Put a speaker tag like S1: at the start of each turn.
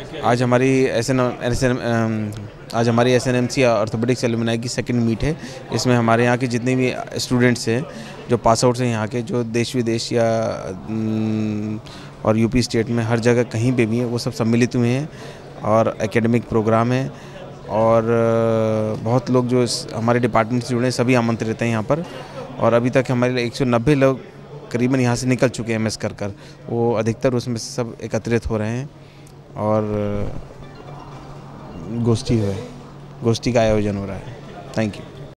S1: आज हमारी SNMC orthopaedics alumni की सेकंड मीट है। इसमें हमारे यहाँ के जितने भी स्टूडेंट्स हैं जो पास आउट्स हैं यहाँ के, जो देश विदेश या और यूपी स्टेट में हर जगह कहीं पे भी हैं, वो सब सम्मिलित हुए हैं और एकेडमिक प्रोग्राम है। और बहुत लोग जो हमारे डिपार्टमेंट से जुड़े हैं सभी आमंत्रित हैं यहाँ पर। और अभी तक हमारे 190 लोग करीबन यहाँ से निकल चुके हैं MS कर। वो अधिकतर उसमें से सब एकत्रित हो रहे हैं और गोष्ठी का आयोजन हो रहा है। Thank you.